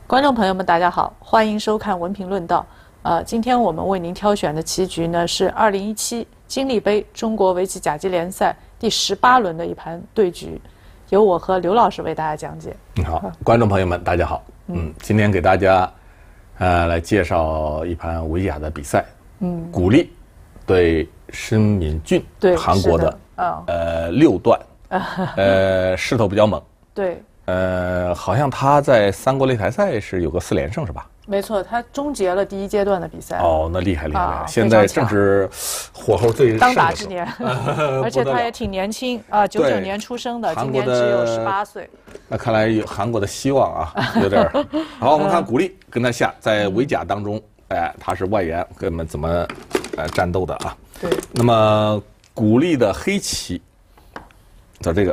观众朋友们，大家好，欢迎收看文评论道。今天我们为您挑选的棋局呢是2017金立杯中国围棋甲级联赛第18轮的一盘对局，由我和刘老师为大家讲解。 你好，观众朋友们，大家好。今天给大家来介绍一盘围甲的比赛。古力对申敏俊， 对， 韩国的6段，势头比较猛。 对。 好像他在三国擂台赛是有个4连胜是吧？ 没错，他终结了第1阶段的比赛。 哦，那厉害厉害！现在正是火候最当打之年，而且他也挺年轻啊，99年出生的，今年只有18岁。 那看来有韩国的希望啊，有点。好，我们看古力跟他下在围甲当中，他是外援，跟我们怎么战斗的啊？ 对。 那么古力的黑棋，找这个。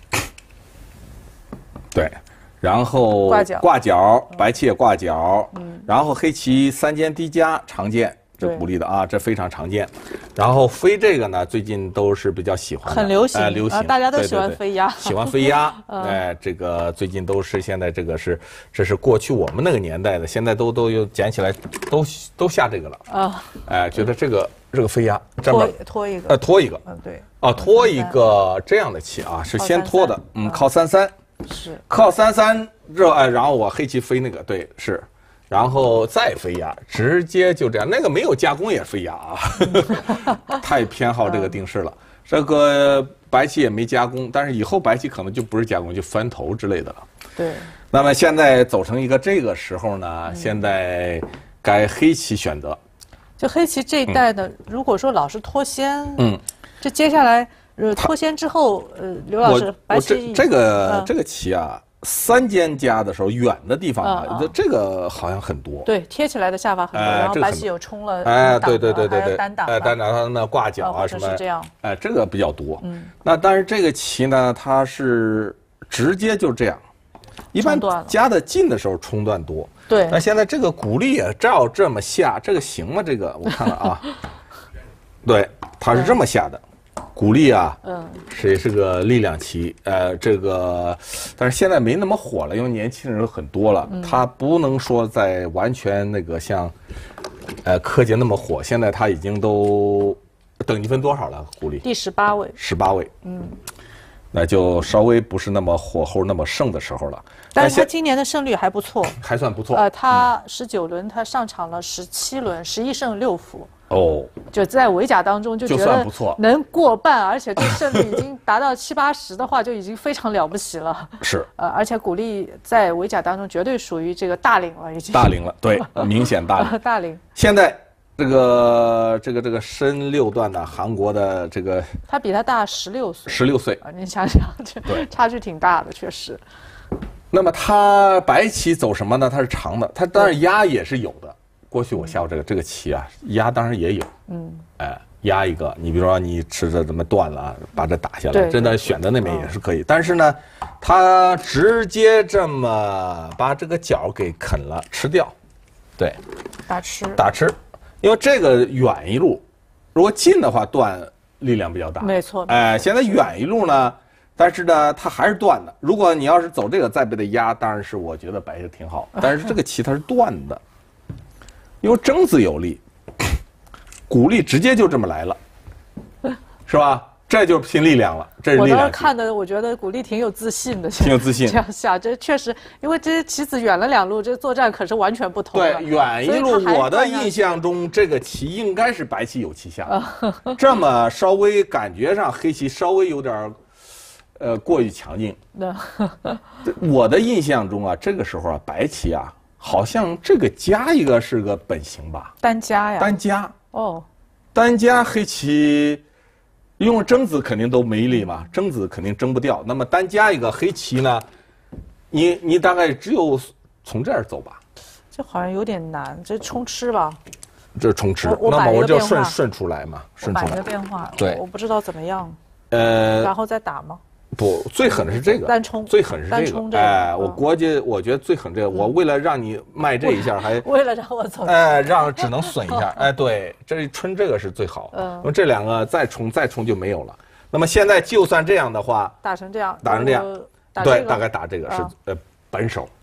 对，然后挂角，白棋也挂角，然后黑棋3间低加常见，这古力的啊，这非常常见。然后飞这个呢，最近都是比较喜欢的， 很流行， 流行， 大家都喜欢飞鸦， 喜欢飞鸦。这个最近都是现在这个是，这是过去我们那个年代的，现在都又捡起来，都下这个了啊。觉得这个飞鸦， 拖一个， 拖一个， 对， 拖一个这样的棋啊，是先拖的，靠3-3。 是靠3-3然后我黑棋飞那个，对，是，然后再飞鸦，直接就这样，那个没有加工也飞鸦啊，太偏好这个定式了。这个白棋也没加工，但是以后白棋可能就不是加工，就翻头之类的了。 对。 那么现在走成一个这个时候呢，现在该黑棋选择。 就黑棋这一代呢，如果说老是脱先，这接下来。脱先之后，刘老师，白棋这个棋啊，3间加的时候，远的地方啊，这个好像很多。 对，贴起来的下法很多，然后白棋有冲了， 对， 单挡， 单挡它那挂角啊什么， 这样， 这个比较多。那但是这个棋呢，它是直接就这样，一般加的近的时候冲断多。 对。 那现在这个古力也照这么下，这个行吗？这个我看看啊，对，它是这么下的。古力啊，也是个力量棋，这个，但是现在没那么火了，因为年轻人很多了，他不能说在完全那个像，柯洁那么火。现在他已经都等级分多少了？古力第18位 ，18位，那就稍微不是那么火候那么盛的时候了。 但是他今年的胜率还不错， 还算不错。 他19轮他上场了17轮，11胜6负。 哦， 就在围甲当中就觉得能过半，而且这胜率已经达到70-80的话，就已经非常了不起了。 是， 而且古力在围甲当中绝对属于这个大领了，已经大领了，对，明显大领。 大领。 现在这个申6段的韩国的这个， 他比他大16岁。 16岁啊，你想想，这差距挺大的，确实。 那么他白棋走什么呢？它是长的，它当然压也是有的。过去我下过这个棋啊，压当然也有，压一个，你比如说你吃着怎么断了，把这打下来，真的选择那边也是可以。但是呢，他直接这么把这个角给啃了，吃掉，对， 打吃， 因为这个远一路，如果近的话断力量比较大， 没错， 现在远一路呢，但是呢它还是断的。如果你要是走这个再被它压，当然是我觉得白棋挺好，但是这个棋它是断的。因为争子有力，古力直接就这么来了，是吧？这就是拼力量了，这是力量。 我当时看的，我觉得古力挺有自信的， 挺有自信。 这样下，这确实，因为这些棋子远了2路，这作战可是完全不同的。 对，远一路，我的印象中这个棋应该是白棋有棋下，这么稍微感觉上黑棋稍微有点过于强劲。我的印象中啊，这个时候啊，白棋啊。好像这个加一个是个本型吧？ 单加呀？ 单加哦， 单加黑棋，因为争子肯定都没力嘛，争子肯定争不掉。那么单加一个黑棋呢，你大概只有从这儿走吧？ 这好像有点难，这冲吃吧？ 这冲吃，那么我就顺出来嘛，顺出来。 摆个变化， 对， 我不知道怎么样。然后再打吗？ 不，最狠的是这个单冲， 最狠是这个。我觉得最狠这个，我为了让你卖这一下，还为了让我走， 让只能损一下。对，这冲这个是最好，因为这2个再冲就没有了。那么现在就算这样的话， 打成这样， 对，大概打这个是本手，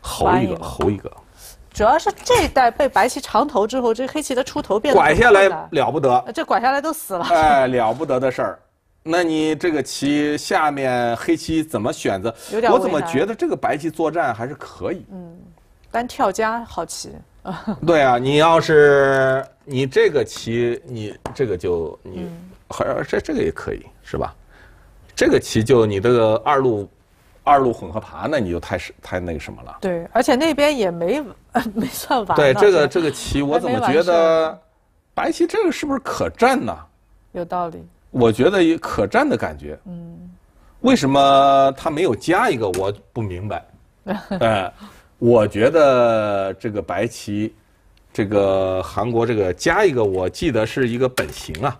侯一个，侯一个。 主要是这一代被白棋长头之后，这黑棋的出头变得拐下来了不得， 这拐下来都死了。 哎，了不得的事儿。那你这个棋下面黑棋怎么选择？我怎么觉得这个白棋作战还是可以？ 单跳家好棋。 对啊，你要是你这个棋，你这个就你，这个也可以是吧？这个棋就你这个二路混合爬，那你就太那个什么了。 对，而且那边也没算完。 对，这个棋我怎么觉得白棋这个是不是可战呢？ 有道理。 我觉得有可战的感觉。为什么他没有加一个？我不明白。我觉得这个白棋，这个韩国这个加一个，我记得是一个本型啊。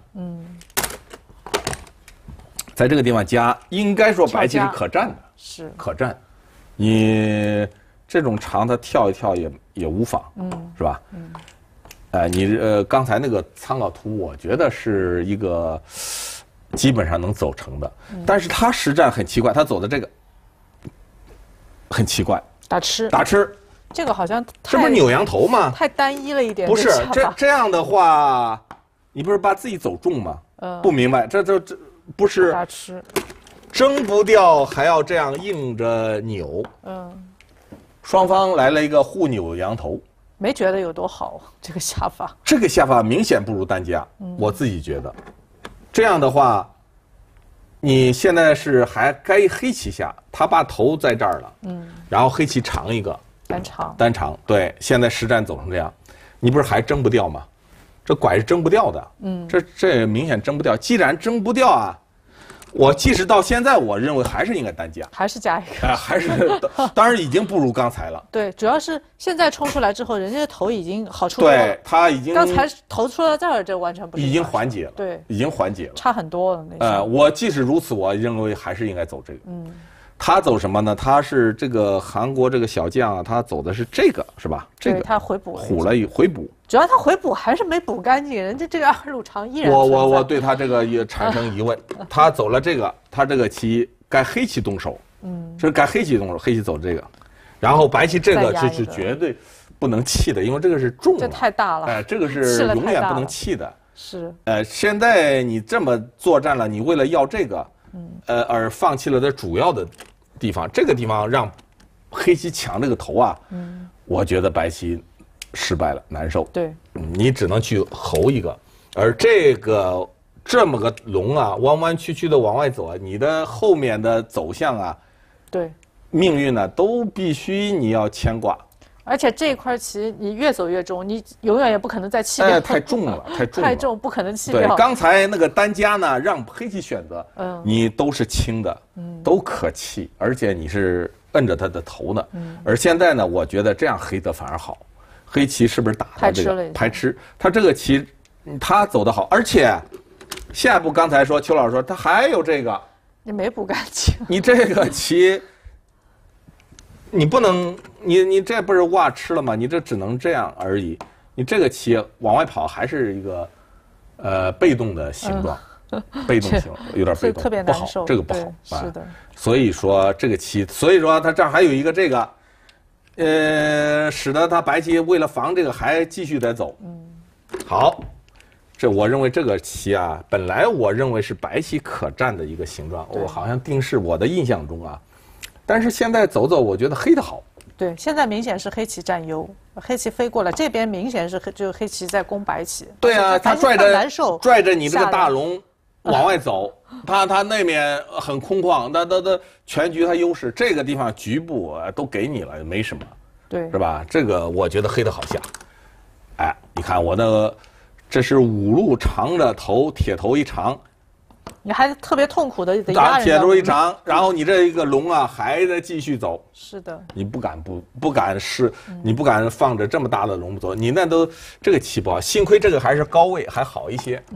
在这个地方加，应该说白棋是可战的， 是可战。你这种长它跳一跳也无妨，是吧？你刚才那个参考图，我觉得是一个基本上能走成的，但是他实战很奇怪，他走的这个很奇怪。 打吃， 这个好像这不是扭羊头吗？ 太单一了一点。 不是，这样的话，你不是把自己走重吗？不明白，这不是打吃， 争不掉还要这样硬着扭。双方来了一个互扭羊头， 没觉得有多好这个下法。 这个下法明显不如单家，我自己觉得。这样的话，你现在是还该黑棋下，他把头在这儿了，然后黑棋长一个，单长，对，现在实战走成这样，你不是还争不掉吗？这拐是争不掉的，这明显争不掉。既然争不掉啊，我即使到现在，我认为还是应该单加， 还是加一个， 还是，当然已经不如刚才了。 对，主要是现在冲出来之后，人家的头已经好出多了。 对，他已经刚才头出到这儿，这完全不是。 已经缓解了， 对， 已经缓解了， 差很多了那。 我即使如此，我认为还是应该走这个。他走什么呢？他是这个韩国这个小将啊，他走的是这个，是吧？这个他回补回补。 主要他回补还是没补干净，人家这个二路长依然。 我对他这个也产生疑问。他走了这个，他这个棋该黑棋动手，这是该黑棋动手，黑棋走这个，然后白棋这个就是绝对不能弃的，因为这个是重了， 这太大了， 这个是永远不能弃的。 是， 现在你这么作战了，你为了要这个，而放弃了它主要的地方，这个地方让黑棋抢这个头啊，我觉得白棋失败了，难受。 对， 你只能去侯一个，而这么个龙啊，弯弯曲曲的往外走啊，你的后面的走向啊， 对， 命运呢都必须你要牵挂。 而且这块棋你越走越重，你永远也不可能再弃掉。 太重了， 太重，不可能弃掉。 对，刚才那个单家呢，让黑棋选择，你都是轻的，都可弃，而且你是摁着他的头呢。而现在呢，我觉得这样黑的反而好。黑棋是不是打到这个排吃？他这个棋，他走得好，而且下一步刚才说邱老师说他还有这个， 你没补干净。 你这个棋。你不能，你这不是挖吃了吗？你这只能这样而已。你这个棋往外跑还是一个，被动的形状，被动型有点被动， 特别难受， 这个不好。 是的。 所以说这个棋，所以说他这儿还有一个这个，使得他白棋为了防这个还继续在走。好，这我认为这个棋啊，本来我认为是白棋可战的一个形状，我好像定式我的印象中啊。但是现在走，我觉得黑的好。 对，现在明显是黑棋占优，黑棋飞过来，这边明显是就是黑棋在攻白棋。 对啊，他拽着你这个大龙往外走，他那面很空旷，他全局他优势，这个地方局部都给你了，没什么， 对， 是吧？这个我觉得黑的好下。哎，你看我那个，这是5路长的头，铁头一长。 你还特别痛苦的得压人， 铁头一长，然后你这一个龙啊还在继续走。 是的， 你不敢你不敢放着这么大的龙不走，你那都这个棋不好，幸亏这个还是高位还好一些。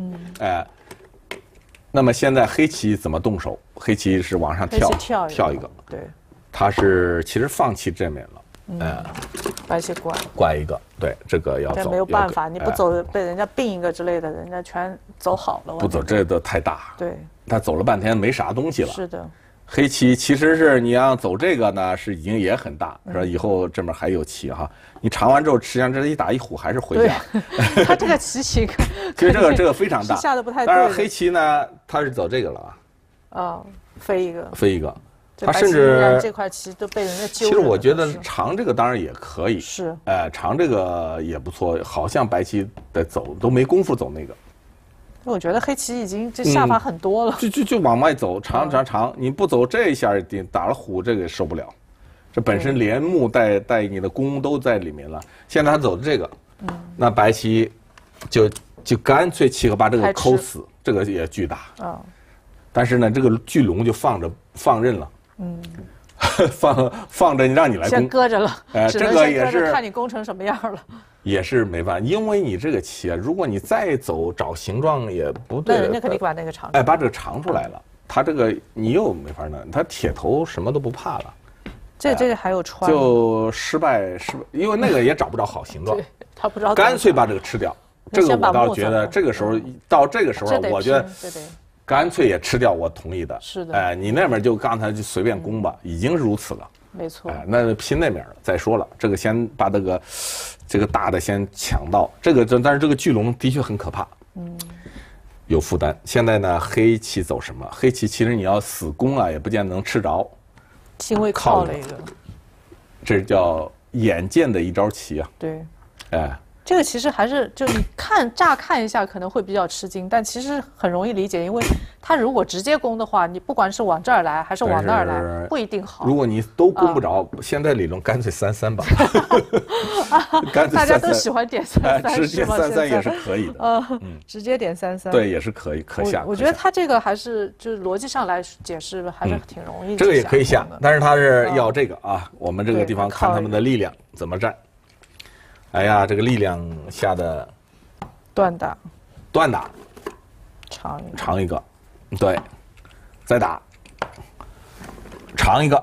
那么现在黑棋怎么动手？黑棋是往上跳一个， 对， 他是其实放弃这面了， 白棋拐一个，对，这个要走， 这没有办法，你不走被人家并一个之类的，人家全走好了。 不走这都太大， 对， 他走了半天没啥东西了。 是的， 黑棋其实是你要走这个呢，是已经也很大，是吧？以后这边还有棋哈，你长完之后，实际上这一打一虎还是回家。 他这个棋形， 其实这个非常大， 下的不太对。 当然黑棋呢，他是走这个了啊。 飞一个。 飞一个，他甚至这块棋都被人家揪。 其实我觉得长这个当然也可以， 是， 长这个也不错，好像白棋的走都没工夫走那个。 我觉得黑棋已经这下法很多了， 就往外走，长，你不走这一下，打了虎这个也受不了。这本身连目带你的弓都在里面了，现在他走的这个，那白棋就干脆棋把这个抠死，这个也巨大。但是呢，这个巨龙就放任了，放着让你来攻， 先搁着了。 这个也是看你攻成什么样了。 也是没办法，因为你这个棋啊，如果你再走找形状也不对， 那人家肯定把那个长出来， 把这个长出来了，他这个你又没法弄，他铁头什么都不怕了。 这个还有穿， 就失败，因为那个也找不着好形状， 他不知道， 干脆把这个吃掉。这个我倒觉得，这个时候到这个时候，我觉得干脆也吃掉，我同意的。 是的， 你那边就刚才就随便攻吧，已经如此了。 没错， 那拼那边了。再说了，这个先把这个大的先抢到，但是这个巨龙的确很可怕，有负担。现在呢，黑棋走什么？黑棋其实你要死攻啊，也不见得能吃着。 轻微靠了一个， 这叫眼见的一招棋啊。 对， 这个其实还是就你乍看一下可能会比较吃惊，但其实很容易理解，因为他如果直接攻的话，你不管是往这儿来还是往那儿来，不一定好。 如果你都攻不着，现在理论干脆3-3吧。干脆大家都喜欢点3-3， 直接3-3也是可以的。 直接点3-3， 对，也是可下。 我觉得他这个还是就是逻辑上来解释还是挺容易。 这个也可以下，但是他是要这个啊，我们这个地方看他们的力量怎么站。哎呀，这个力量下的断打， 长一个，对，再打，长一个，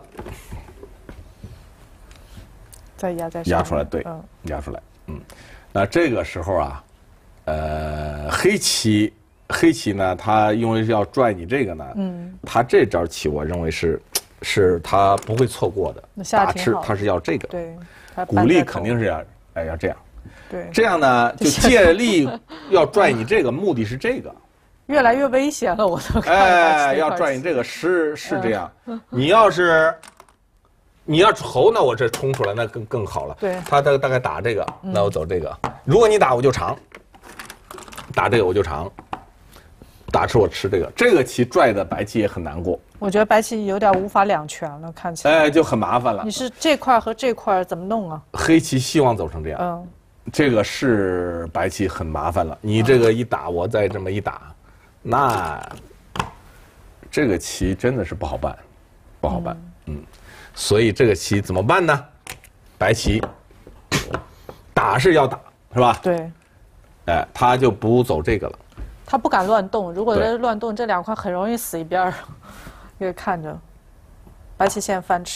再压在上， 压出来，对，压出来，那这个时候啊，黑棋呢，它因为要拽你这个呢，它这招棋我认为是它不会错过的，打吃它是要这个， 对， 鼓励肯定是要这样， 对， 这样呢就借力要拽你这个，目的是这个， 越来越危险了，我都看。 要拽你这个是这样，你要是猴，那我这冲出来那更好了。 对， 他大概打这个，那我走这个。如果你打我就长，打这个我就长，打吃我吃这个，这个棋拽的白棋也很难过。 我觉得白棋有点无法两全了，看起来。 就很麻烦了。 你是这块和这块怎么弄啊？ 黑棋希望走成这样，这个是白棋很麻烦了。你这个一打，我再这么一打，那这个棋真的是不好办，所以这个棋怎么办呢？白棋打是要打，是吧？ 对。 他就不走这个了。 他不敢乱动，如果这乱动，这两块很容易死一边儿。因为看着，白棋现在翻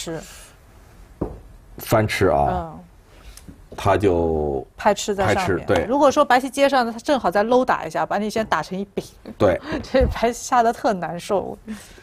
吃啊，他就拍吃在上面。 对， 如果说白棋接上，他正好再搂打一下，把你先打成一饼。 对， 这白棋下的特难受。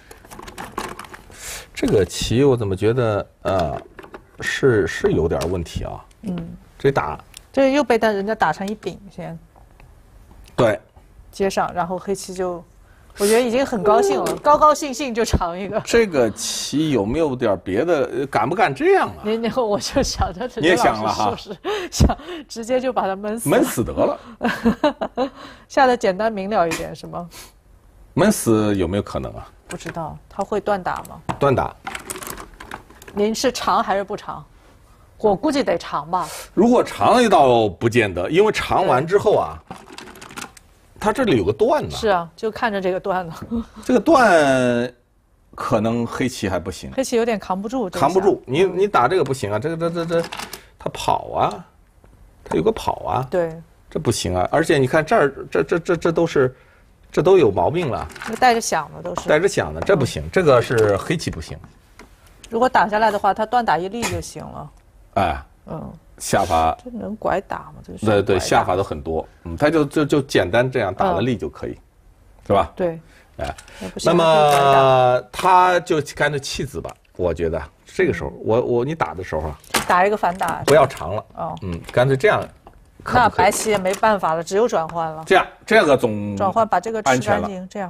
这个棋我怎么觉得是有点问题啊？ 这又被人家打成一饼先。 对， 接上，然后黑棋就，我觉得已经很高兴了，高高兴兴就长一个。 这个棋有没有点别的？敢不敢这样啊？ 我就想着， 你也想了哈， 想直接就把它闷死得了。 下的简单明了一点是吗？ 闷死有没有可能啊？ 不知道，他会断打吗？ 断打。 您是长还是不长？我估计得长吧。 如果长一道不见得，因为长完之后啊。它这里有个段呢， 是啊，就看着这个段了。 这个段可能黑棋还不行， 黑棋有点扛不住。 你打这个不行啊，这他跑啊，他有个跑啊， 对， 这不行啊。而且你看这儿，这都有毛病了， 带着响的都是。 带着响的，这不行，这个是黑棋不行。 如果打下来的话，他断打一力就行了。 下法这能拐打吗？这是对，下法都很多，他就简单这样打了力就可以，是吧？ 对， 哎， 也不行那么他就干脆弃子吧，我觉得这个时候你打的时候啊， 打一个反打， 不要长了， 哦， 干脆这样。 那白棋也没办法了，只有转换了。 这个总转换把这个吃干净，这样。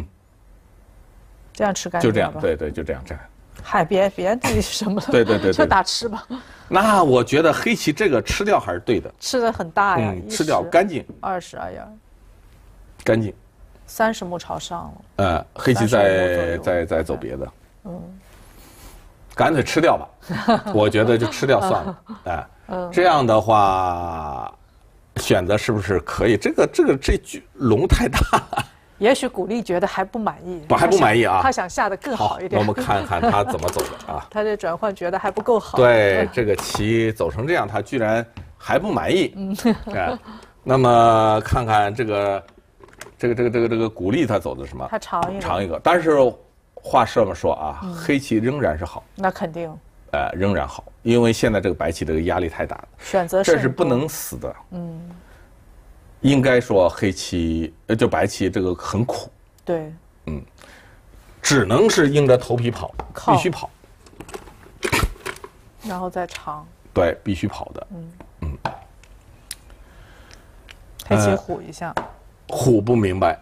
这样吃干净。 就这样，对，就这样。 嗨，别那什么了。 对， 就打吃吧。 那我觉得黑棋这个吃掉还是对的。 吃的很大呀， 吃掉干净。 20，哎呀， 干净。 30目朝上了。 黑棋再走别的。干脆吃掉吧，我觉得就吃掉算了。这样的话，选择是不是可以？这局龙太大了。 也许古力觉得还不满意， 还不满意啊？ 他想下的更好一点。 我们看看他怎么走的啊。 他这转换觉得还不够好。 对，这个棋走成这样，他居然还不满意。那么看看这个古力他走的什么？ 他长一个，但是话这么说啊，黑棋仍然是好。 那肯定。 仍然好，因为现在这个白棋这个压力太大了， 选择这是不能死的。应该说黑棋就白棋这个很苦。 对。 只能是硬着头皮跑，必须跑。 然后再长。 对，必须跑的。 黑棋虎一下。 虎不明白。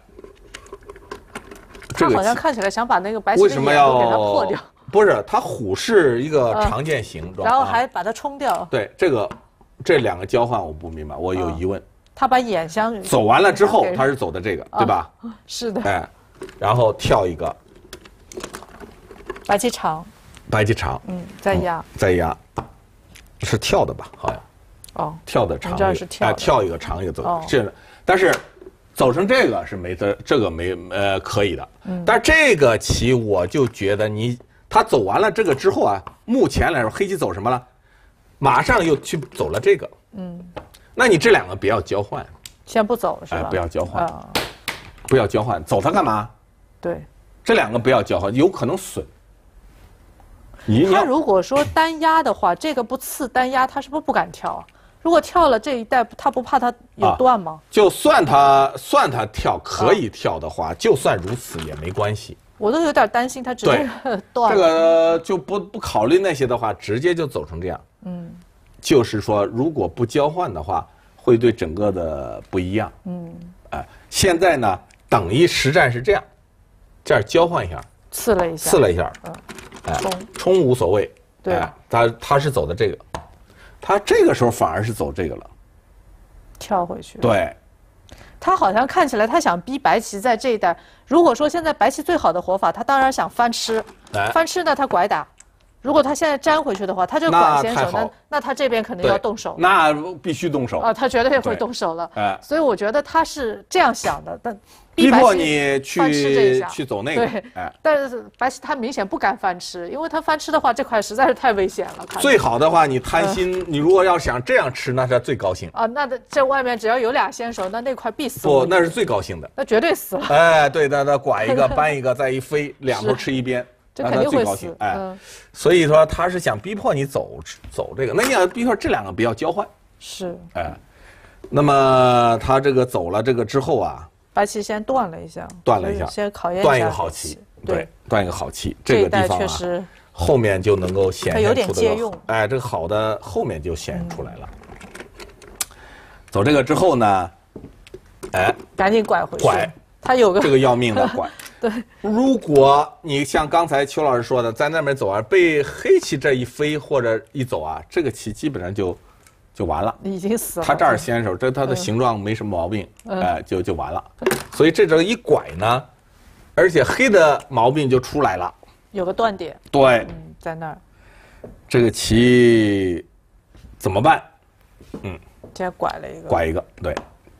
他好像看起来想把那个白棋的眼都给它破掉。 不是，他虎是一个常见形状， 然后还把它冲掉。 对，这两个交换我不明白，我有疑问。 他把眼相走完了之后，他是走的这个，对吧？ 是的。 然后跳一个， 白棋长。再压，是跳的吧？好像。跳的长。 这是跳。 跳一个长一个走，但是走成这个是没得，这个没可以的。但是这个棋我就觉得他走完了这个之后啊，目前来说黑棋走什么了？马上又去走了这个。那你这两个不要交换。 先不走是吧？ 不要交换。不要交换，走它干嘛？ 对。 这两个不要交换，有可能损。 他如果说单压的话，这个不刺单压，他是不是不敢跳啊？如果跳了这一带，他不怕他有断吗？ 就算他跳可以跳的话，就算如此也没关系。 我都有点担心他直接断了。 这个就不考虑那些的话，直接就走成这样。就是说，如果不交换的话，会对整个的不一样。现在呢，等于实战是这样，这样交换一下， 刺了一下， 冲无所谓。 对， 他是走的这个。他这个时候反而是走这个了， 跳回去。 对， 他好像看起来他想逼白棋在这一带。如果说现在白棋最好的活法，他当然想翻吃，翻吃呢他拐打。如果他现在粘回去的话，他这个拐先手，那他这边肯定要动手。 那必须动手啊，他绝对会动手了。所以我觉得他是这样想的，但逼迫你去走那个。 对，但是白棋他明显不敢翻吃，因为他翻吃的话，这块实在是太危险了。 最好的话，你贪心，你如果要想这样吃，那是最高兴啊。那这外面只要有俩先手，那块必死。 不，那是最高兴的。 那绝对死了。 对，那拐一个，扳一个，再一飞，两头吃一边。 这肯定会死， 所以说他是想逼迫你走这个，那你要逼迫这两个不要交换， 是， 那么他这个走了这个之后啊， 白棋先断了一下，先考验一下， 断一个好棋，对，断一个好棋，这个地方啊，后面就能够显现出借用， 这个好的后面就显现出来了。走这个之后呢， 赶紧拐回去，他有个这个要命的拐。 对， 如果你像刚才邱老师说的，在那边走啊，被黑棋这一飞或者一走啊，这个棋基本上就完了， 已经死了。 他这儿先手，它的形状没什么毛病，就完了。所以这一拐呢，而且黑的毛病就出来了， 有个断点。 对， 在那儿。 这个棋怎么办？ 这拐了一个， 对，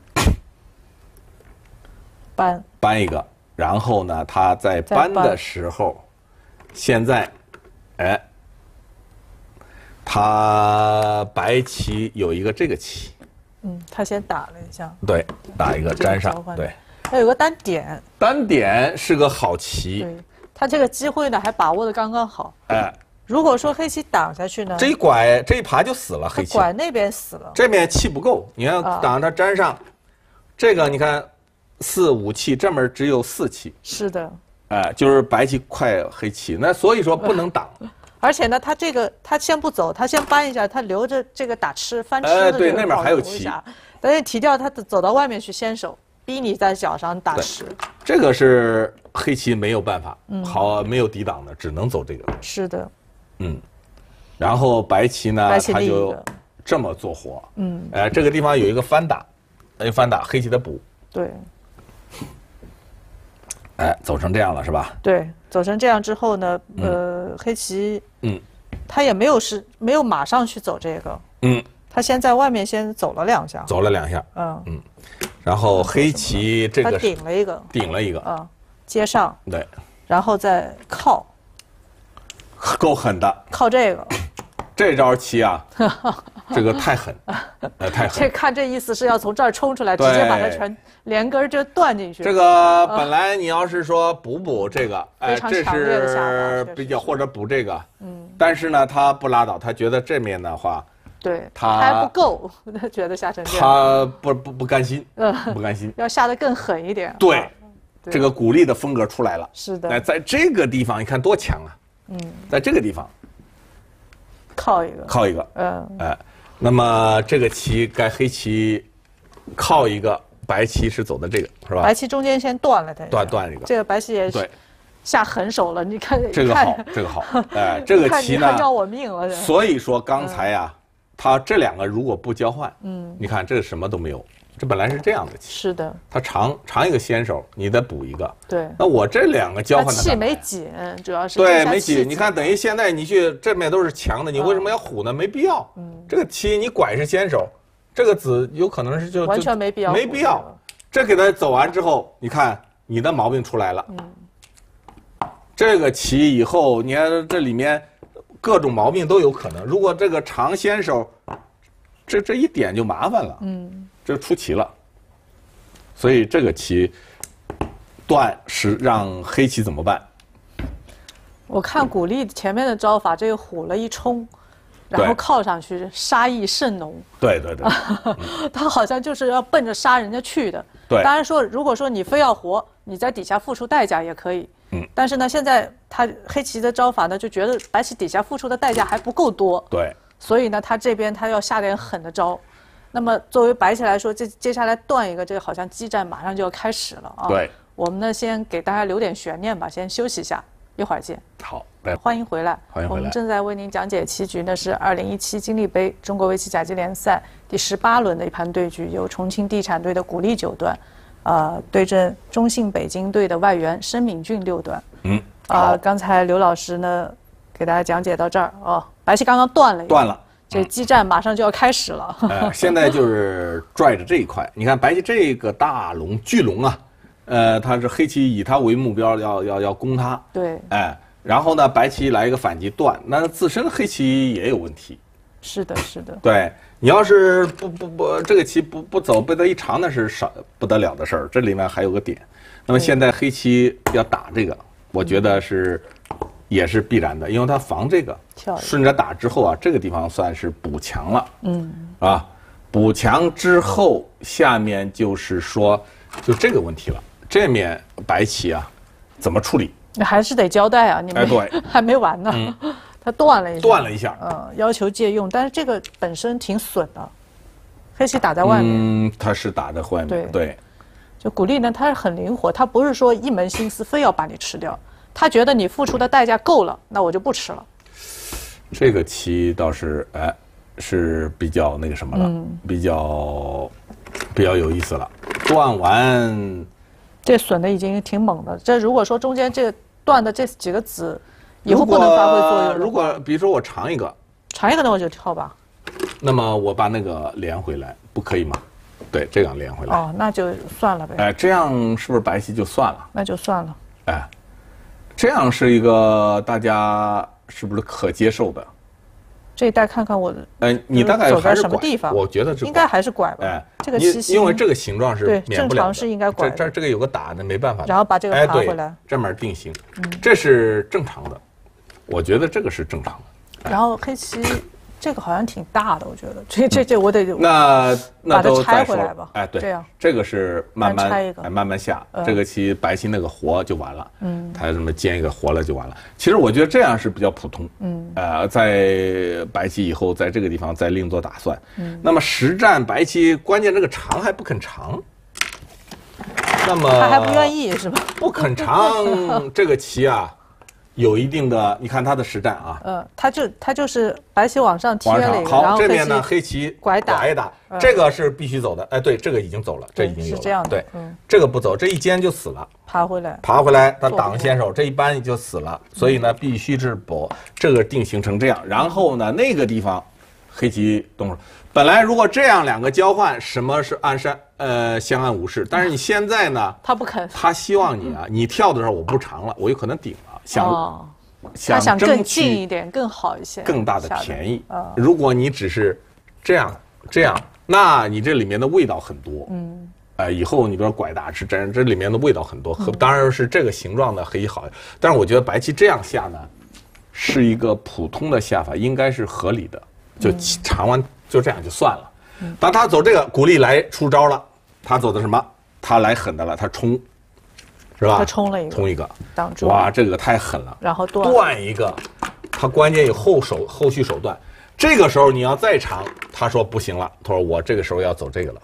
扳一个。然后呢，他在扳的时候，现在，他白棋有一个这个棋， 他先打了一下， 对，打一个粘上，对， 他有个单点， 单点是个好棋， 对，他这个机会呢还把握的刚刚好，如果说黑棋挡下去呢， 这一拐这一爬就死了，黑棋拐那边死了， 这边气不够，你要挡他粘上，这个你看。 4、5气，这门只有4气。 是的。 就是白棋快黑棋，那所以说不能挡。 而且呢，他这个他先不走，他先搬一下，他留着这个打吃翻吃的。 对，那边还有棋。 但是提掉他走到外面去先手，逼你在脚上打吃。 这个是黑棋没有办法，没有抵挡的，只能走这个。 是的。 然后白棋呢，他就这么做活。这个地方有一个翻打，黑棋的补。对。走成这样了是吧？对，走成这样之后呢，黑棋，他也没有马上去走这个，他先在外面先走了2下，然后黑棋这个他顶了一个，接上，对，然后再靠，够狠的，靠这个，这招棋啊，这个太狠，太狠。看这意思是要从这儿冲出来，直接把它全连根就断进去。这个本来你要是说补这个，这是比较或者补这个，但是呢他不拉倒，他觉得这面的话，对他还不够，他觉得下成这样，他不甘心，不甘心，要下得更狠一点。对，这个鼓励的风格出来了。是的，在这个地方你看多强啊，在这个地方。靠一个，那么这个棋该黑棋靠一个，白棋是走的这个是吧？白棋中间先断了它，断一个，这个白棋也对下狠手了，你看这个好，这个好，这个棋呢要我命了。所以说刚才呀，他这2个如果不交换，你看这什么都没有。这本来是这样的棋，是的，他长一个先手，你再补一个，对。那我这2个交换的气没紧，主要是对没紧。你看，等于现在你去这面都是强的，你为什么要虎呢？没必要。这个棋你拐是先手，这个子有可能是就完全没必要，没必要。这给他走完之后，你看你的毛病出来了。这个棋以后，你看这里面各种毛病都有可能。如果这个长先手，这一点就麻烦了。这出棋了，所以这个棋断是让黑棋怎么办？我看古力前面的招法，这个虎了一冲，然后靠上去，杀意甚浓。对，他好像就是要奔着杀人家去的。对，当然说，如果说你非要活，你在底下付出代价也可以。但是呢，现在他黑棋的招法呢，就觉得白棋底下付出的代价还不够多。对，所以呢，他这边他要下点狠的招。那么作为白棋来说，接下来断一个，这个好像激战马上就要开始了啊！对，我们呢先给大家留点悬念吧，先休息一下，一会儿见。好，欢迎回来，欢迎回来。我们正在为您讲解棋局呢，是2017金立杯中国围棋甲级联赛第18轮的一盘对局，由重庆地产队的古力9段，对阵中信北京队的外援申敏俊6段。刚才刘老师呢给大家讲解到这儿哦，白棋刚刚断了一个。断了。这激战马上就要开始了。现在就是拽着这一块，你看白棋这个大龙巨龙啊，它是黑棋以它为目标要攻它。对。然后呢，白棋来一个反击断，那自身黑棋也有问题。是的，是的。对，你要是不这个棋不走，被它一长，那是不得了的事儿。这里面还有个点，那么现在黑棋要打这个，我觉得也是必然的，因为它防这个，顺着打之后啊，这个地方算是补强了，补强之后，下面就是说，就这个问题了，这面白棋啊，怎么处理？还是得交代啊，你们对，还没完呢，它断了一下，要求借用，但是这个本身挺损的，黑棋打在外面，它是打在外面，对，就古力呢，它是很灵活，它不是说一门心思非要把你吃掉。他觉得你付出的代价够了，那我就不吃了。这个棋倒是是比较那个什么了，比较有意思了。断完，这损的已经挺猛的。这如果说中间这断的这几个子以后不能发挥作用，如果比如说我长一个，那我就跳吧。那么我把那个连回来，不可以吗？对，这样连回来。哦，那就算了呗。这样是不是白棋就算了？那就算了。这样是一个大家是不是可接受的？这一带看看我的，你大概还是拐？我觉得应该还是拐吧。这个因为这个形状是免不了的，正常是应该拐。这个有个打的没办法。然后把这个爬回来，这面定型，这是正常的。我觉得这个是正常的。然后黑棋这个好像挺大的，我觉得这我得那把它都拆回来吧。 哎，对， 这样这个是慢慢下，这个棋白棋那个活就完了。它这么煎一个活了就完了。其实我觉得这样是比较普通。在白棋以后，在这个地方再另做打算。那么实战白棋，关键这个长还不肯长。那么他还不愿意是吧？ 不肯长这个棋啊。有一定的，你看它的实战啊， 它就是白棋往上贴了一个， 好，这边呢黑棋拐打， 这个是必须走的，哎，对，这个已经走了，这已经有了， 是这样的， 对，这个不走，这一尖就死了， 爬回来， 它挡先手，这一扳就死了，所以呢必须是搏，这个定型成这样，然后呢那个地方黑棋动手，本来如果这样两个交换，什么是暗山？相安无事，但是你现在呢？ 他不肯， 他希望你啊，你跳的时候我不长了，我有可能顶了， 想更近一点，更好一些， 更大的便宜。如果你只是这样，那你这里面的味道很多。以后你比如拐打吃针，这里面的味道很多。当然是这个形状的黑好，但是我觉得白棋这样下呢，是一个普通的下法，应该是合理的，就长完就这样就算了。当他走这个，古力来出招了。他走的什么？他来狠的了，他冲，是吧？ 他冲一个，挡住。 哇，这个太狠了。 然后断一个，他关键有后续手段。这个时候你要再长，他说不行了，他说我这个时候要走这个了。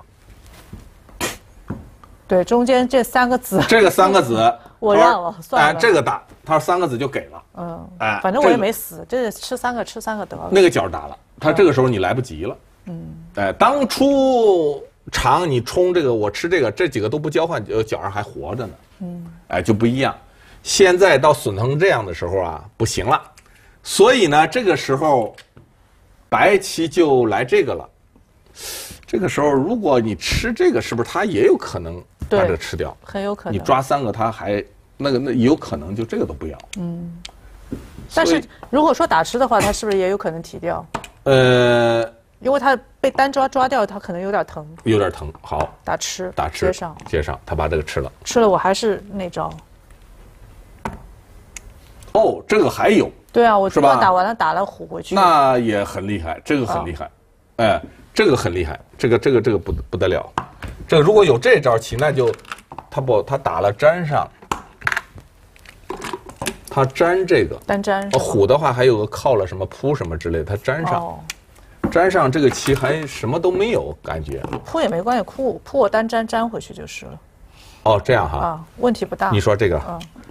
对，中间这3个子。 这个3个子， 我让了，算了。 哎，这个打，他说3个子就给了。哎， 反正我也没死，这吃3个得了。 那个角打了，他这个时候你来不及了。哎，当初。长你冲这个，我吃这个，这几个都不交换，角上还活着呢。哎，就不一样。现在到损成这样的时候啊，不行了。所以呢，这个时候白棋就来这个了。这个时候，如果你吃这个，是不是他也有可能把这个吃掉？ 很有可能。 你抓3个，他还那有可能就这个都不要。 但是如果说打吃的话，他是不是也有可能提掉？因为他被单抓掉，他可能有点疼。 好， 打吃， 接上，他把这个吃了。 吃了，我还是那招。 哦，这个还有。 对啊，我打完了，打了虎回去。 那也很厉害，这个很厉害。哎，这个很厉害，这个不得了。这个如果有这招棋，那就他打了粘上，他粘这个单粘。 虎的话还有个靠了什么扑什么之类的，他粘上。粘上这个棋还什么都没有感觉， 扑也没关系，扑我单粘回去就是了。 哦，这样哈， 问题不大。 你说这个，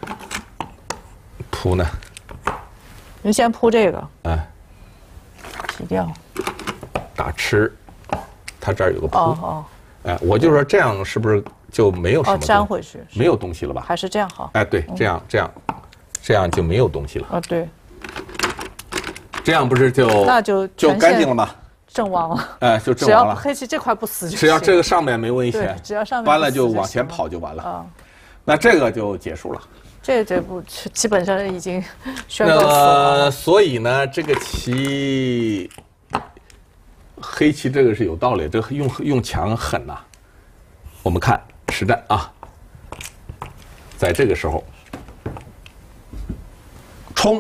扑呢？ 您先扑这个，提掉， 打吃，他这儿有个扑，哎，我就说这样是不是就没有什么粘回去， 没有东西了吧？ 还是这样好？ 哎，对，这样就没有东西了。 对。 这样不是就干净了吗？ 阵亡了。 哎，就阵亡了。 只要黑棋这块不死就行。 只要这个上面没危险， 只要上面搬了就往前跑就完了。那这个就结束了。 这步基本上已经宣告死亡。 所以呢，这个棋，黑棋这个是有道理，这用强狠呐。我们看实战啊，在这个时候冲。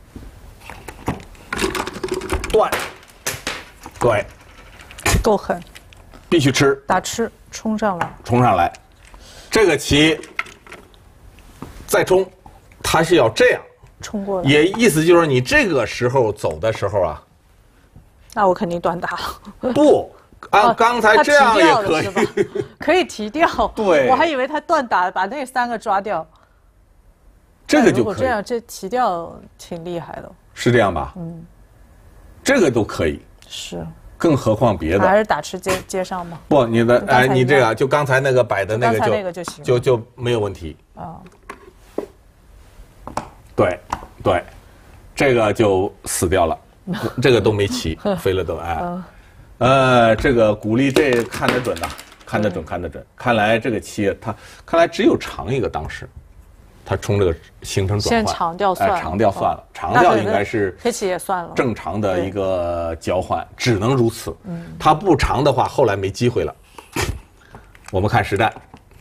断，对， 够狠， 必须吃， 打吃，冲上来，这个棋再冲，它是要这样冲过来， 也意思就是你这个时候走的时候啊， 那我肯定断打， 不，按刚才这样也可以， 可以提掉， 对， 我还以为他断打把那3个抓掉， 这个就可以，如果这样这提掉挺厉害的， 是这样吧？这个都可以， 是， 更何况别的， 还是打吃接上吧。 不，你的哎，你这个就刚才那个摆的那个就没有问题啊。 对，这个就死掉了，这个都没棋，飞了都哎。这个古力这看得准呐，看得准。看来这个棋他看来只有长一个当时。他冲这个形成转换， 先长调算了， 长调算了，长调应该是黑棋也算了， 正常的一个交换，只能如此。他不长的话，后来没机会了。我们看实战，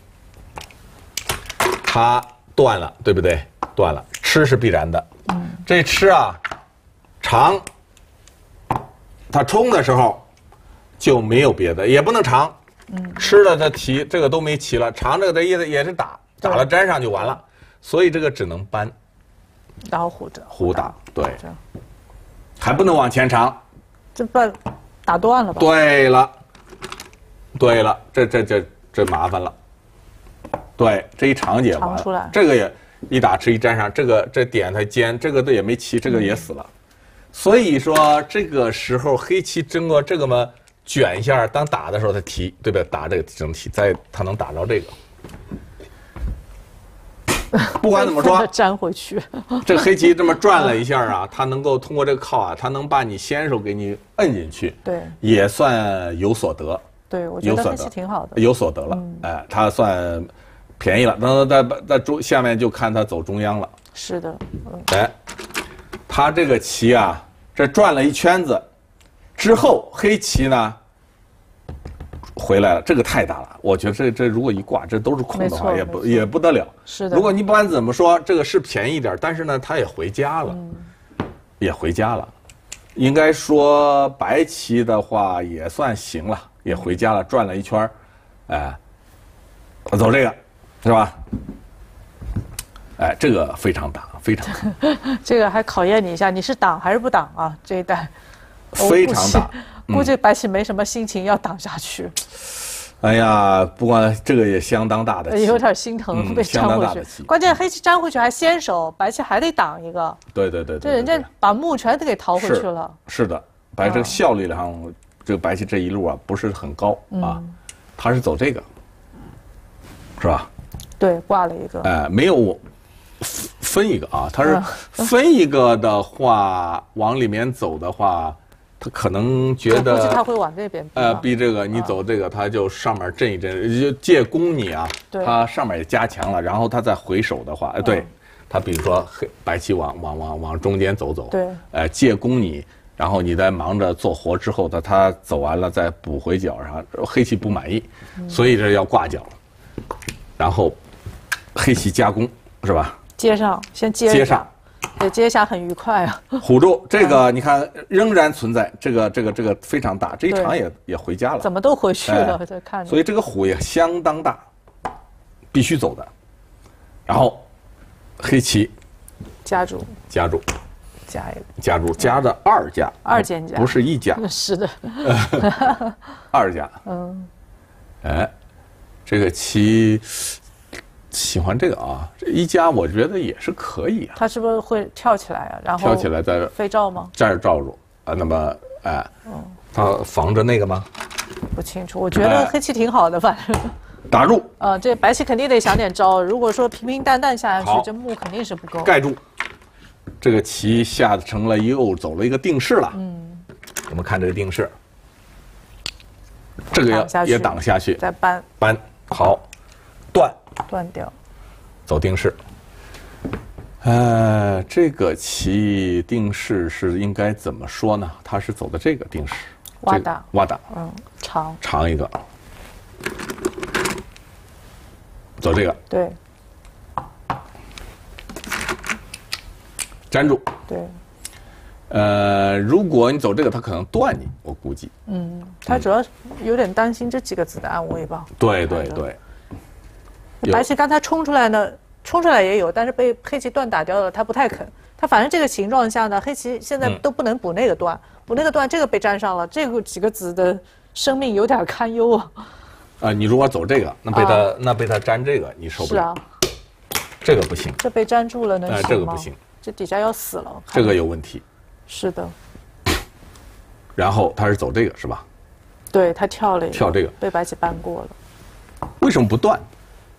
他断了，对不对？断了，吃是必然的。这吃啊，长他冲的时候就没有别的，也不能长。吃了他提这个都没齐了，长这个的意思也是打了粘上就完了，所以这个只能扳， 然后胡打，对，还不能往前长， 这把打断了吧？ 对了，对了，这麻烦了，对，这一长也完了，这个也一打吃一粘上，这点它尖，这个都也没齐，这个也死了，所以说这个时候黑棋经过这个嘛。卷一下，当打的时候他提，对不对？打这个整体，他能打着这个。不管怎么说， 粘回去。 这个黑棋这么转了一下啊，他能够通过这个靠啊，他能把你先手给你摁进去， 对， 也算有所得。 对，我觉得黑棋挺好的， 有所得了。哎，他算便宜了。那下面就看他走中央了。 是的。 哎，他这个棋啊，这转了一圈子。之后黑棋呢回来了，这个太大了，我觉得这如果一挂，这都是空的话也不得了。 是的。 如果你不管怎么说，这个是便宜一点，但是呢，他也回家了，也回家了。应该说白棋的话也算行了，也回家了，转了一圈，哎，走这个是吧？哎，这个非常大，非常大。 这个还考验你一下，你是挡还是不挡啊？这一代。 非常大， 估计白棋没什么心情要挡下去。 哎呀，不过这个也相当大的棋， 有点心疼被粘回去。关键黑棋粘回去还先手，白棋还得挡一个。 对， 这人家把目全都给逃回去了。 是的，白这个效率上，这个白棋这一路啊不是很高啊，他是走这个，是吧？ 对，挂了一个。 哎，没有分一个啊，他是分一个的话，往里面走的话。他可能觉得， 估计他会往这边逼这个你走这个，他就上面震一震，就借攻你啊。他上面也加强了，然后他再回手的话，对，他比如说白棋往中间走， 对， 借攻你，然后你再忙着做活之后他走完了再补回角上，黑棋不满意，所以这要挂角，然后黑棋加攻是吧？ 接上，先接上。对，接下很愉快啊！ 虎住这个，你看仍然存在，这个非常大，这一场也回家了， 怎么都回去了？在看着， 所以这个虎也相当大，必须走的。然后黑棋夹住， 加一个，夹住，夹的二夹，不是一夹， 是的， 二夹，哎，这个棋。喜欢这个啊，这一夹我觉得也是可以啊。 他是不是会跳起来啊？然后跳起来再飞罩吗？ 这儿罩住啊，那么哎，他防着那个吗？ 不清楚，我觉得黑棋挺好的，反正打住。 这白棋肯定得想点招，如果说平平淡淡下去，这目肯定是不够。 盖住，这个棋下成了又走了一个定式了。我们看这个定式，这个也挡下去， 再扳好， 断掉， 走定式。这个棋定式是应该怎么说呢？它是走的这个定式， 挖打， 长一个，走这个， 对， 粘住， 对。 如果你走这个，他可能断你，我估计。 他主要有点担心这几个子的安危吧。 对。 白棋刚才冲出来也有，但是被黑棋断打掉了，他不太肯。他反正这个形状下呢，黑棋现在都不能补那个断，这个被粘上了，这个几个子的生命有点堪忧啊。 你如果走这个，那被他粘这个，你受不了。 是啊， 这个不行。 这被粘住了能行吗？ 这个不行， 这底下要死了。 这个有问题。 是的。 然后他是走这个是吧？ 对，他跳了一个， 跳这个被白棋扳过了。 为什么不断？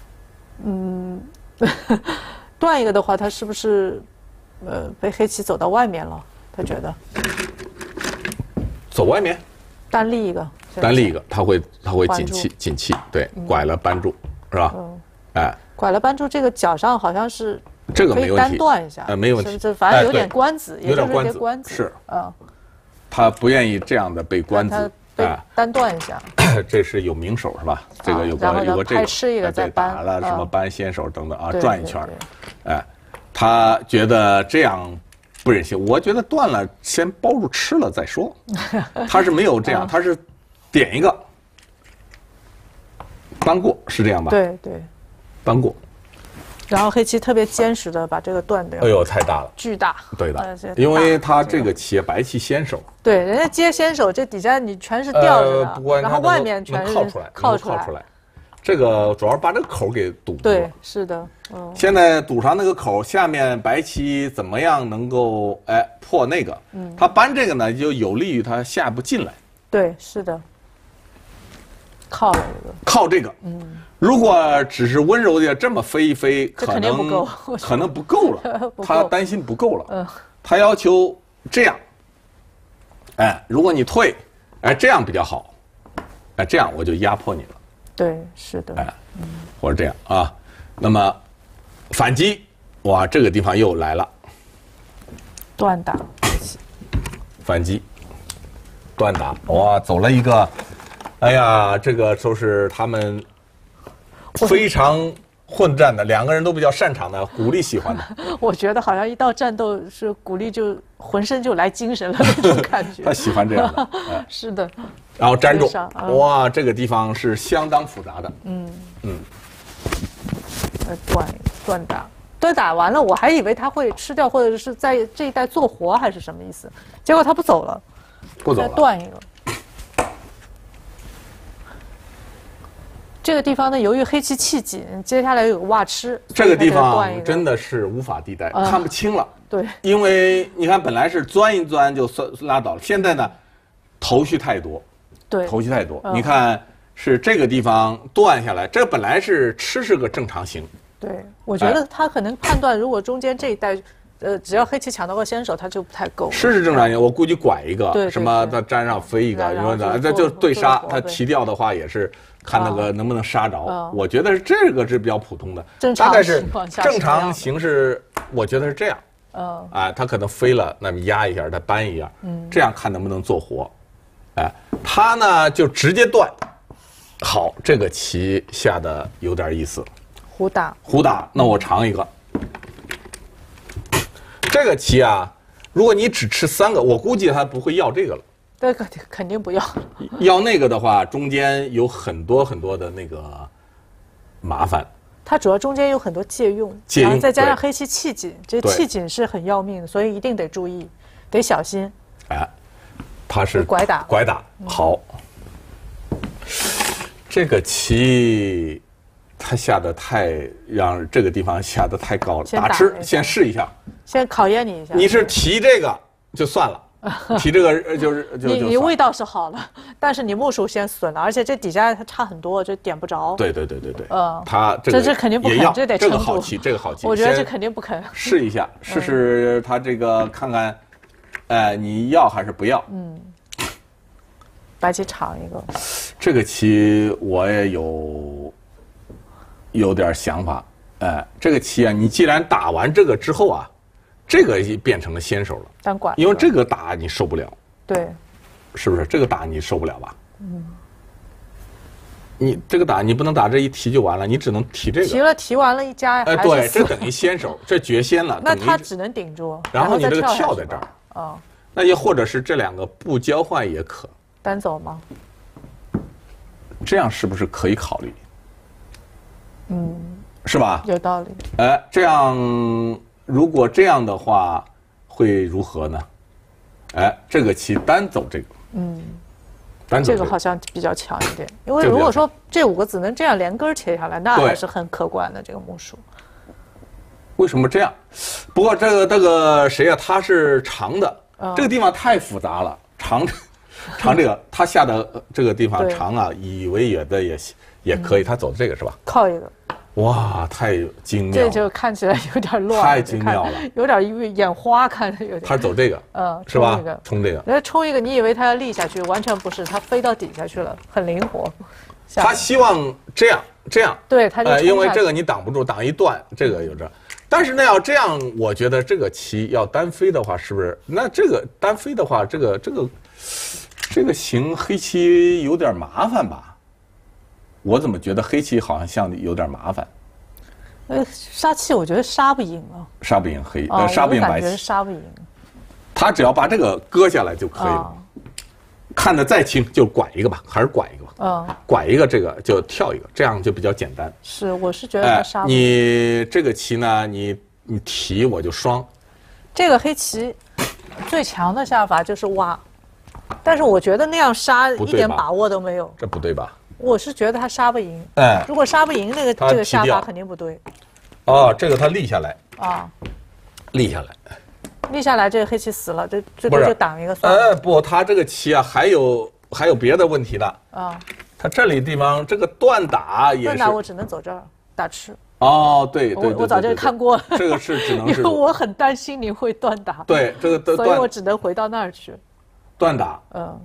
断一个的话，他是不是被黑棋走到外面了？他觉得走外面， 单立一个， 他会紧气，对，拐了扳住是吧？ 拐了扳住这个角上好像是这个没问题， 单断一下， 没问题， 这反正有点官子， 有点官子是他不愿意这样的被官子。 单断一下， 这是有明手是吧？这个有个这个吃一个再打了什么扳先手等等啊，转一圈，他觉得这样不忍心。我觉得断了先包住吃了再说。他是没有这样，他是点一个搬过，是这样吧？ 对对， 搬过。 然后黑棋特别坚实的把这个断掉。 哎呦，太大了， 巨大。 对的，因为他这个棋白棋先手。 对，人家接先手，这底下你全是吊着的，然后外面全是靠出来。这个主要是把这个口给堵住了。 对，是的。 现在堵上那个口，下面白棋怎么样能够破那个？他搬这个呢，就有利于他下一步进来。 对，是的。靠了一个。 靠这个。如果只是温柔的这么飞一飞， 可能不够， 可能不够了。他担心不够了。他要求这样。如果你退，这样比较好。这样我就压迫你了。 对，是的。 或者这样啊，那么反击，哇，这个地方又来了。 断打。 反击。断打，哇，走了一个，哎呀，这个都是他们非常混战的，两个人都比较擅长的，鼓励喜欢的。 我觉得好像一到战斗是鼓励就浑身就来精神了那种感觉。 他喜欢这样的。 是的。 然后粘住，哇，这个地方是相当复杂的。 断打，断打完了，我还以为他会吃掉，或者是在这一带做活，还是什么意思？结果他不走了， 不走了， 再断一个。这个地方呢，由于黑棋气紧，接下来有个挖吃， 这个地方真的是无法地带，看不清了。 对， 因为你看，本来是钻一钻就算拉倒了，现在呢，头绪太多。 对， 头绪太多。你看，是这个地方断下来，这本来是吃是个正常形。 对，我觉得他可能判断，如果中间这一带，只要黑棋抢到个先手，他就不太够。 吃是正常形，我估计拐一个，什么他粘上飞一个，因为这就对杀，他提掉的话也是看那个能不能杀着。我觉得是这个是比较普通的，大概是正常形式，我觉得是这样。他可能飞了，那么压一下，他扳一下，这样看能不能做活。他呢就直接断，好，这个棋下的有点意思。 胡打， 那我尝一个。这个棋啊，如果你只吃3个，我估计他不会要这个了。 这个肯定不要。 要那个的话，中间有很多很多的那个麻烦。 它主要中间有很多借用，然后再加上黑棋气紧，这气紧是很要命的，所以一定得注意，得小心。 他是拐打， 好。这个棋他下的让这个地方下的太高了，打吃先试一下， 先考验你一下。 你是提这个就算了，提这个你味道是好了，但是你目数先损了，而且这底下它差很多，就点不着。 对。他这肯定不肯，这得撑住。 这个好棋， 我觉得这肯定不肯。 试一下，试他这个看看。你要还是不要？ 白棋尝一个。 这个棋我也有点想法。这个棋啊，你既然打完这个之后啊，这个变成了先手了。 单管。 因为这个打你受不了。 对。 是不是？这个打你受不了吧？你这个打你不能打这一提就完了，你只能提这个。 提完了一加。 对，这等于先手，这绝先了。 那他只能顶住。 然后你这个跳在这儿。那也或者是这2个不交换也可。 单走吗？ 这样是不是可以考虑？是吧？ 有道理。 这样如果这样的话，会如何呢？这个棋单走这个。单走这个好像比较强一点，因为如果说这5个子能这样连根切下来，那还是很可观的这个目数。 为什么这样？不过这个谁啊？他是长的。这个地方太复杂了，长这个他下的这个地方长啊，以为也可以，他走这个是吧？ 靠一个。 哇，太精妙了！ 这就看起来有点乱， 太精妙了， 有点眼花，看着有点。 他走这个，是吧？冲这个， 人家冲一个，你以为他要立下去，完全不是，他飞到底下去了，很灵活。 他希望这样， 对，他就因为这个你挡不住，挡一断，这个有这。但是呢，要这样，我觉得这个棋要单飞的话，是不是？那这个单飞的话，这个行黑棋有点麻烦吧？我怎么觉得黑棋好像有点麻烦？ 杀气，我觉得杀不赢啊。 杀不赢杀不赢白棋。 杀不赢。 他只要把这个割下来就可以了。看得再清就拐一个吧，还是拐一个吧。拐一个这个就跳一个，这样就比较简单。 是，我是觉得他杀。 你这个棋呢，你提我就双。 这个黑棋最强的下法就是挖，但是我觉得那样杀一点把握都没有。 这不对吧？ 我是觉得他杀不赢。如果杀不赢，这个下法肯定不对。 哦，这个他立下来。立下来。 立下来，这个黑棋死了，这个就挡一个算了。 不，他这个棋啊，还有别的问题的。他这里地方这个断打也是。 断打我只能走这儿打吃。 哦，对， 我早就看过了。 这个是只能是。 因为我很担心你会断打。 对，这个所以我只能回到那儿去。 断打。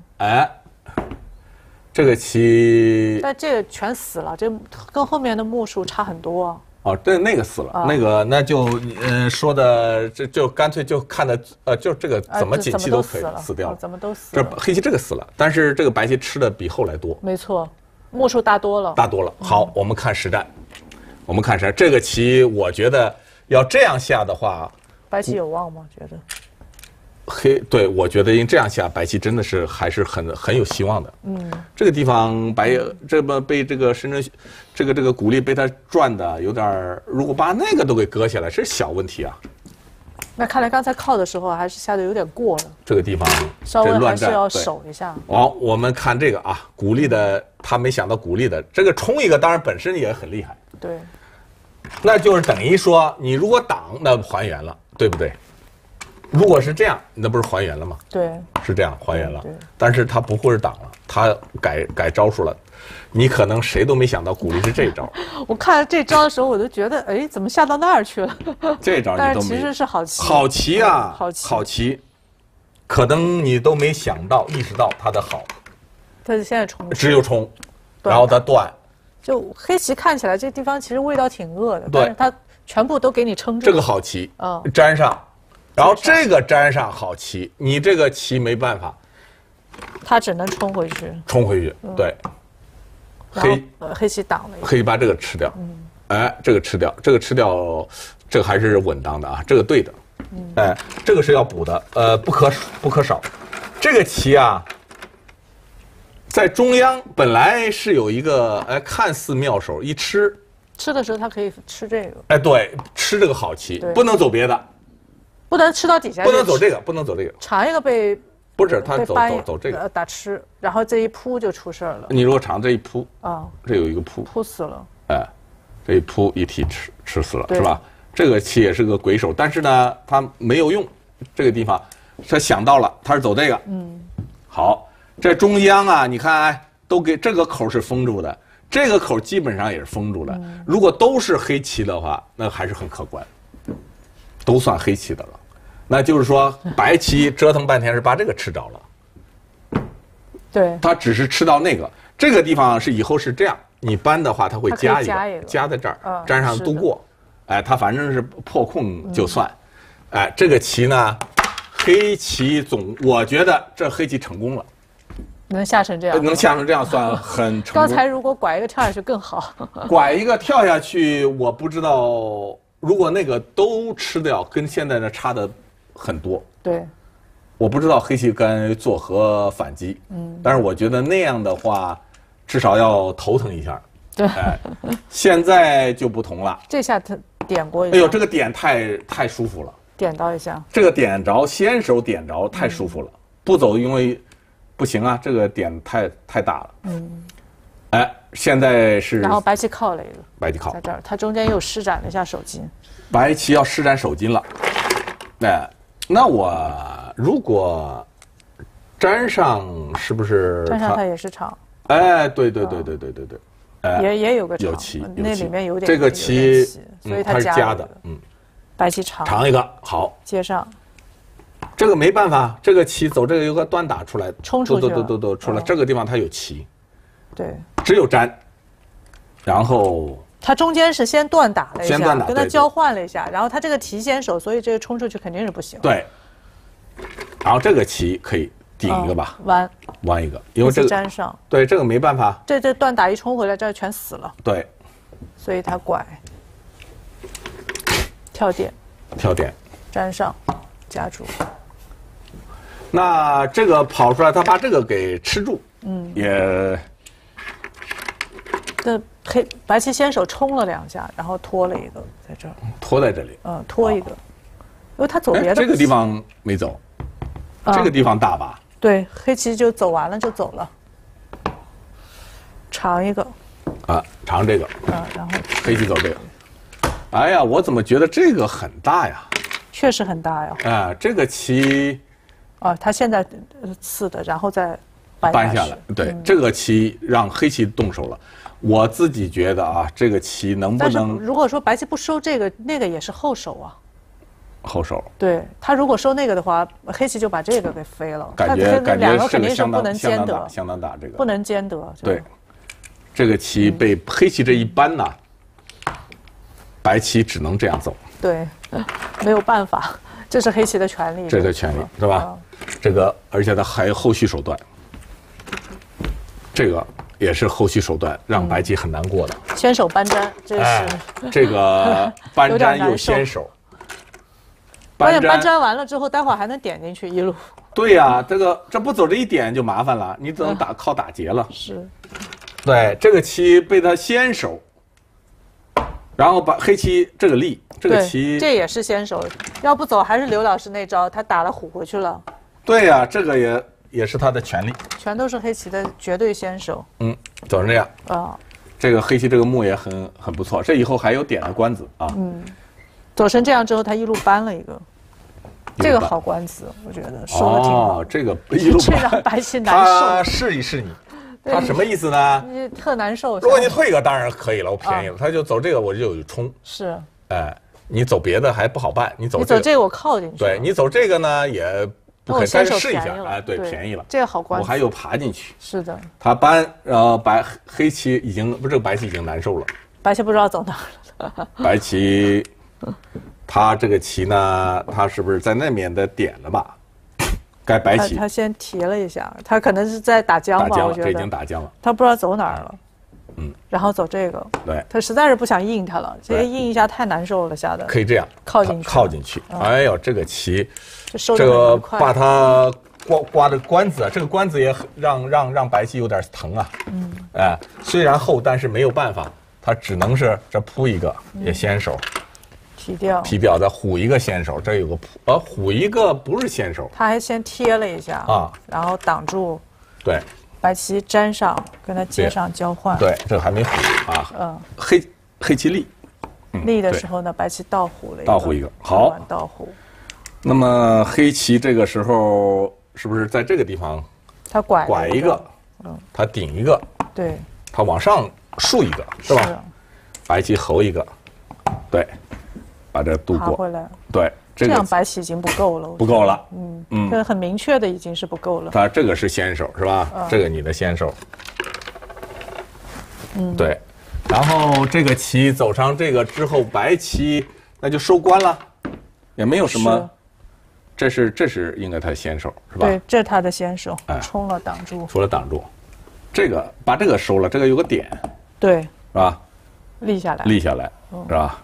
这个棋。 但这个全死了，这跟后面的目数差很多。 对，那个死了，那就说的就干脆就看的就这个怎么锦旗都可以死掉了， 怎么都死了。这黑棋这个死了，但是这个白棋吃的比后来多。 没错，目数大多了。 大多了。好，我们看实战，这个棋我觉得要这样下的话， 白棋有望吗？觉得？ 对，我觉得因这样下，白棋真的是还是很有希望的。这个地方这么被这个深圳这个鼓励被他转的有点，如果把那个都给割下来，是小问题啊。 那看来刚才靠的时候还是下的有点过了。 这个地方稍微还是要守一下。 我们看这个啊，鼓励的他没想到鼓励的这个冲一个，当然本身也很厉害。 对。 那就是等于说，你如果挡，那还原了，对不对？如果是这样，那不是还原了吗？ 对， 是这样还原了。但是他不会是挡了，他改招数了。你可能谁都没想到，鼓励是这一招。 我看这招的时候，我都觉得，哎，怎么下到那儿去了？ 这招你都没。 但是其实是好棋。 好棋啊，好棋，可能你都没意识到它的好。 他现在冲。 只有冲，然后他断。 就黑棋看起来这地方其实味道挺恶的，但是它全部都给你撑住。 这个好棋，粘上。然后这个粘上好棋，你这个棋没办法， 他只能冲回去。 对。 黑棋挡了一个。 黑棋把这个吃掉，这个吃掉，这个还是稳当的啊，这个对的，这个是要补的，不可少。这个棋啊，在中央本来是有一个看似妙手，一吃的时候他可以吃这个。 对，吃这个好棋，不能走别的。 不能吃到底下， 不能走这个， 长一个被不是他走这个打吃，然后这一扑就出事了。 你如果长这一扑这有一个扑死了， 这一扑一提吃死了是吧？这个棋也是个鬼手，但是呢他没有用，这个地方他想到了，他是走这个，好，这中央啊，你看都给这个口是封住的，这个口基本上也是封住的，如果都是黑棋的话，那还是很可观，都算黑棋的了。那就是说，白棋折腾半天是把这个吃着了， 对， 他只是吃到那个这个地方是以后是这样，你搬的话他会加一个，加在这儿，粘上度过，他反正是破空就算，这个棋呢，黑棋我觉得这黑棋成功了， 能下成这样， 能下成这样算很成功。 刚才如果拐一个跳下去更好， 拐一个跳下去，我不知道，如果那个都吃掉，跟现在的差的很多。 对， 我不知道黑棋该作何反击。但是我觉得那样的话，至少要头疼一下。 对， 现在就不同了。 这下他点过一下。 哎呦，这个点太舒服了。 点到一下。 这个点着，先手点着，太舒服了。不走，因为不行啊，这个点太大了。现在是。 然后白棋靠了一个。 白棋靠。 在这儿，他中间又施展了一下手筋。 白棋要施展手筋了。那我如果粘上，是不是？ 粘上它也是长。 对， 也有个长， 有棋， 那里面有点这个棋， 所以它是加的， 白棋长一个好接上， 这个没办法，这个棋走这个有个断打出来， 冲出去了， 都出来，这个地方它有棋， 对， 只有粘，然后。 他中间是先断打了一下，跟他交换了一下， 对然后他这个提先手，所以这个冲出去肯定是不行。 对，然后这个棋可以顶一个吧，弯一个，因为这个粘上。 对，这个没办法。 这断打一冲回来，这全死了。 对， 所以他拐，跳点， 跳点， 粘上，夹住。 那这个跑出来，他把这个给吃住，也。 这白棋先手冲了2下，然后拖了一个在这儿， 拖在这里， 拖一个，因为他走别的。 这个地方没走，这个地方大吧？ 对，黑棋就走完了就走了，长一个， 长这个， 然后黑棋走这个。哎呀，我怎么觉得这个很大呀？ 确实很大呀。 这个棋， 他现在刺的，然后再搬下来。对，这个棋让黑棋动手了。我自己觉得啊，这个棋能不能？ 如果说白棋不收这个，那个也是后手啊。 后手。 对，他如果收那个的话，黑棋就把这个给飞了。 感觉两个肯定是不能兼得， 相当大这个。 不能兼得。 对，这个棋被黑棋这一搬呢，白棋只能这样走。 对，没有办法，这是黑棋的权利。 这个权利是吧？这个，而且他还有后续手段。这个。也是后续手段，让白棋很难过的。 先手搬粘，这是这个搬粘又先手。 关键搬粘完了之后，待会儿还能点进去一路。 对呀，这不走这一点就麻烦了，你只能靠打劫了。 是。 对，这个棋被他先手，然后把黑棋这个立，这个棋这也是先手，要不走还是刘老师那招，他打了虎回去了。 对呀，这个也是他的权利， 全都是黑棋的绝对先手。 走成这样这个黑棋这个目也很不错，这以后还有点的官子啊。 走成这样之后，他一路搬了一个，这个好官子，我觉得收的挺好。 这个一路这让白棋难受。 他试一试你，他什么意思呢？ 你特难受。 如果你退一个当然可以了，我便宜了。他就走这个，我就有冲。 是。 你走别的还不好办，你走这个我靠进去。 对你走这个呢也。不可以，但是试一下，对，便宜了。 这个好官。 我还有爬进去。 是的。 他搬，黑棋已经不是这个白棋已经难受了。 白棋不知道走哪儿了。 白棋，他这个棋呢，他是不是在那边的点了吧？该白棋。 他先提了一下，他可能是在打僵吧，我觉得。 已经打僵了。 他不知道走哪儿了。然后走这个。 对。 他实在是不想应他了，这些应一下太难受了，吓得。 可以这样。 靠进去。 哎呦，这个棋。 这个把它刮的关子，这个关子也让白棋有点疼啊。虽然厚，但是没有办法，他只能是这扑一个也先手，提掉再虎一个先手，这有个扑，虎一个不是先手， 他还先贴了一下然后挡住， 对， 白棋粘上跟他接上交换， 对，这个还没虎黑棋立， 立的时候呢，白棋倒虎了一个，好， 倒虎。 那么黑棋这个时候是不是在这个地方？ 他拐一个，他顶一个， 对， 他往上竖一个，是吧？白棋侯一个，对，把这渡过。 回来。 对， 这样白棋已经不够了。 不够了。 这个很明确的已经是不够了。 他这个是先手是吧？这个你的先手。对，然后这个棋走上这个之后，白棋那就收官了，也没有什么。这是应该他先手是吧？ 对，这是他的先手，冲了挡住。 除了挡住，这个把这个收了，这个有个点， 对， 是吧？ 立下来， 是吧？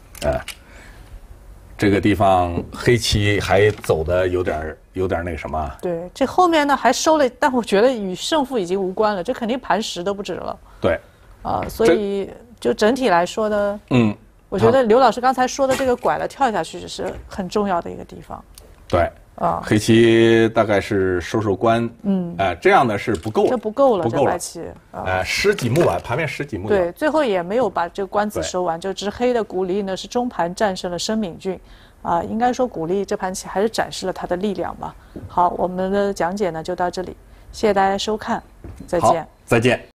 这个地方黑棋还走的有点那什么。 对，这后面呢还收了，但我觉得与胜负已经无关了，这肯定盘10都不止了。 对， 所以就整体来说呢，我觉得刘老师刚才说的这个拐了跳下去是很重要的一个地方。 对，黑棋大概是收官，这样的是不够， 这不够了， 这白棋 10几目完，盘面10几目。 对，最后也没有把这个官子收完，就只黑的古力呢是中盘战胜了申敏俊，应该说古力这盘棋还是展示了他的力量吧。好，我们的讲解呢就到这里，谢谢大家收看，再见。 再见。